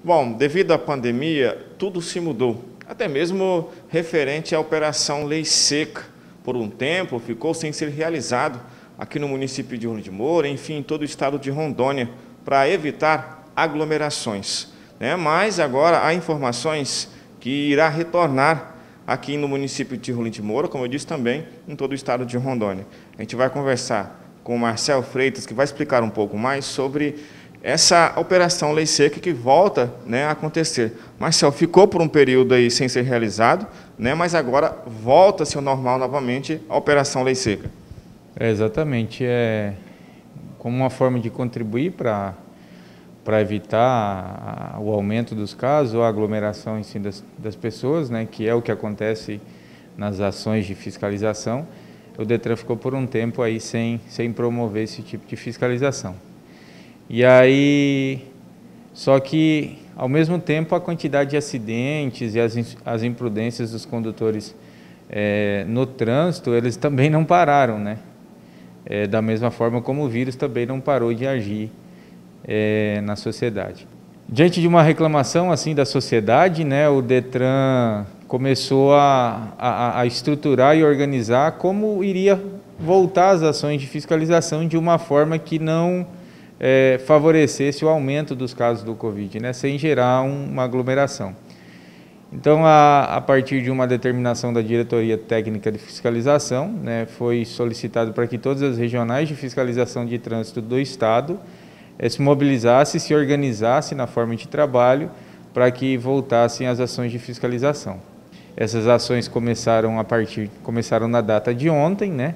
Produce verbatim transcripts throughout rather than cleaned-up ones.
Bom, devido à pandemia, tudo se mudou, até mesmo referente à Operação Lei Seca. Por um tempo, ficou sem ser realizado aqui no município de Rolim de Moura, enfim, em todo o estado de Rondônia, para evitar aglomerações, né? Mas agora há informações que irá retornar aqui no município de Rolim de Moura, como eu disse também, em todo o estado de Rondônia. A gente vai conversar com o Marcel Freitas, que vai explicar um pouco mais sobre essa Operação Lei Seca que volta, né, a acontecer. Marcel, ficou por um período aí sem ser realizado, né, mas agora volta-se ao normal novamente a Operação Lei Seca. É, exatamente. É como uma forma de contribuir para para evitar a, o aumento dos casos ou a aglomeração em si das, das pessoas, né, que é o que acontece nas ações de fiscalização. O Detran ficou por um tempo aí sem, sem promover esse tipo de fiscalização. E aí, só que, ao mesmo tempo, a quantidade de acidentes e as, as imprudências dos condutores é, no trânsito, eles também não pararam, né? É, da mesma forma como o vírus também não parou de agir é, na sociedade. Diante de uma reclamação assim da sociedade, né, o Detran começou a, a, a estruturar e organizar como iria voltar as ações de fiscalização de uma forma que não É, favorecesse o aumento dos casos do Covid, né, sem gerar um, uma aglomeração. Então, a, a partir de uma determinação da Diretoria Técnica de Fiscalização, né, foi solicitado para que todas as regionais de fiscalização de trânsito do Estado é, se mobilizassem, se organizassem na forma de trabalho para que voltassem as ações de fiscalização. Essas ações começaram a partir, começaram na data de ontem, né?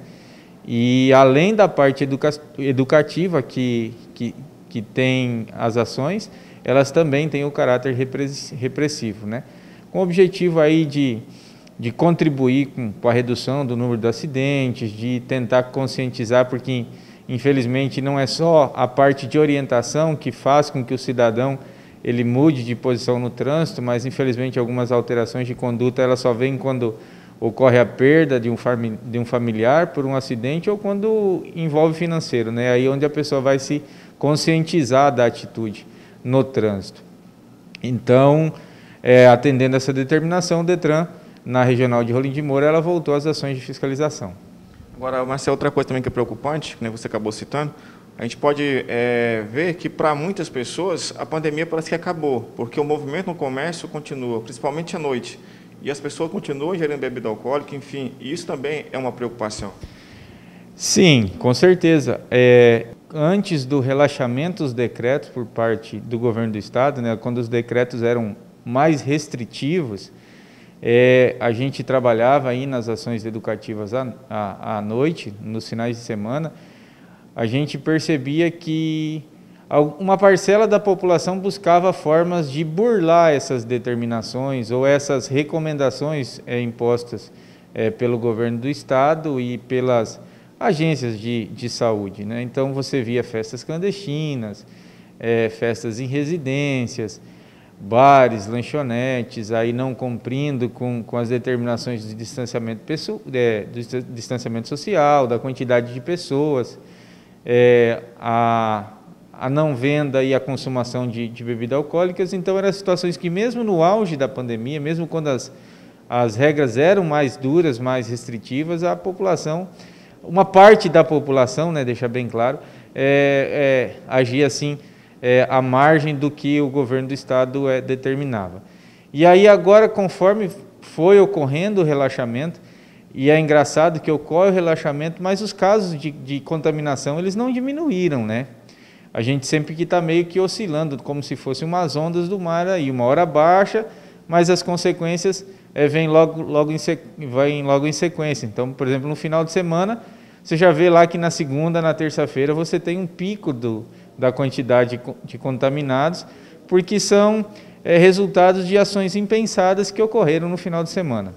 E além da parte educa educativa que, que, que tem as ações, elas também têm o caráter repressivo, né? Com o objetivo aí de, de contribuir com, com a redução do número de acidentes, de tentar conscientizar, porque infelizmente não é só a parte de orientação que faz com que o cidadão ele mude de posição no trânsito, mas infelizmente algumas alterações de conduta elas só vêm quando ocorre a perda de um, de um familiar por um acidente ou quando envolve financeiro, né? Aí onde a pessoa vai se conscientizar da atitude no trânsito. Então, é, atendendo essa determinação, o Detran, na Regional de Rolim de Moura, ela voltou às ações de fiscalização. Agora, Marcelo, outra coisa também que é preocupante, que você acabou citando, a gente pode é, ver que para muitas pessoas a pandemia parece que acabou, porque o movimento no comércio continua, principalmente à noite. E as pessoas continuam ingerindo bebida alcoólica, enfim, isso também é uma preocupação. Sim, com certeza. É, antes do relaxamento dos decretos por parte do governo do Estado, né, quando os decretos eram mais restritivos, é, a gente trabalhava aí nas ações educativas à, à, à noite, nos finais de semana, a gente percebia que uma parcela da população buscava formas de burlar essas determinações ou essas recomendações é, impostas é, pelo governo do Estado e pelas agências de, de saúde, né? Então você via festas clandestinas, é, festas em residências, bares, lanchonetes, aí não cumprindo com, com as determinações de distanciamento, pessoal, é, de distanciamento social, da quantidade de pessoas, é, a a não venda e a consumação de, de bebidas alcoólicas. Então eram situações que mesmo no auge da pandemia, mesmo quando as, as regras eram mais duras, mais restritivas, a população, uma parte da população, né, deixa bem claro, é, é, agia assim é, à margem do que o governo do Estado é, determinava. E aí agora, conforme foi ocorrendo o relaxamento, e é engraçado que ocorre o relaxamento, mas os casos de, de contaminação eles não diminuíram, né? A gente sempre que está meio que oscilando, como se fossem umas ondas do mar aí, uma hora baixa, mas as consequências é, vêm logo, logo, em sequ... vêm logo em sequência. Então, por exemplo, no final de semana, você já vê lá que na segunda, na terça-feira, você tem um pico do, da quantidade de contaminados, porque são é, resultados de ações impensadas que ocorreram no final de semana.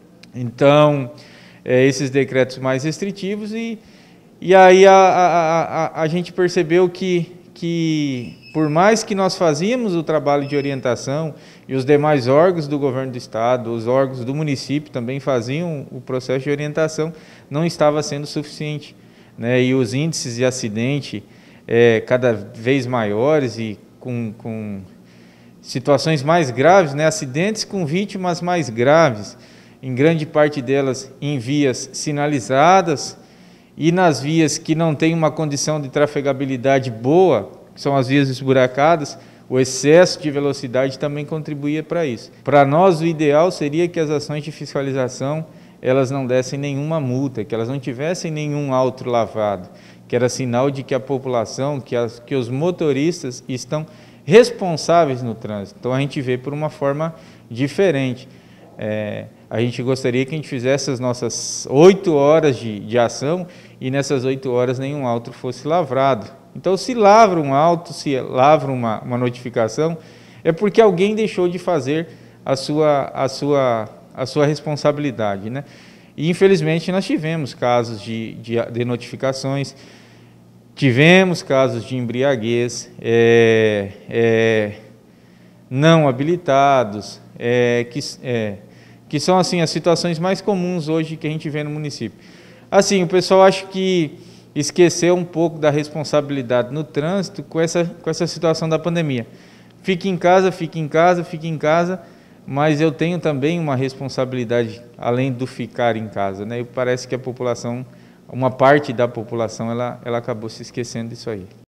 Então, é, esses decretos mais restritivos e E aí a, a, a, a gente percebeu que, que, por mais que nós fazíamos o trabalho de orientação, e os demais órgãos do governo do Estado, os órgãos do município também faziam o processo de orientação, não estava sendo suficiente, né? E os índices de acidente é, cada vez maiores e com, com situações mais graves, né, acidentes com vítimas mais graves, em grande parte delas em vias sinalizadas e nas vias que não têm uma condição de trafegabilidade boa, que são as vias esburacadas, o excesso de velocidade também contribuía para isso. Para nós, o ideal seria que as ações de fiscalização elas não dessem nenhuma multa, que elas não tivessem nenhum auto lavado, que era sinal de que a população, que, as, que os motoristas estão responsáveis no trânsito. Então a gente vê por uma forma diferente. É, a gente gostaria que a gente fizesse as nossas oito horas de, de ação e nessas oito horas nenhum auto fosse lavrado. Então, se lavra um auto, se lavra uma, uma notificação, é porque alguém deixou de fazer a sua, a sua, a sua responsabilidade, né? E, infelizmente, nós tivemos casos de, de, de notificações, tivemos casos de embriaguez, é, é, não habilitados, é, que, é, que são assim, as situações mais comuns hoje que a gente vê no município. Assim, o pessoal acha que esqueceu um pouco da responsabilidade no trânsito com essa, com essa situação da pandemia. Fique em casa, fique em casa, fique em casa, mas eu tenho também uma responsabilidade além do ficar em casa, né? E parece que a população, uma parte da população, ela, ela acabou se esquecendo disso aí.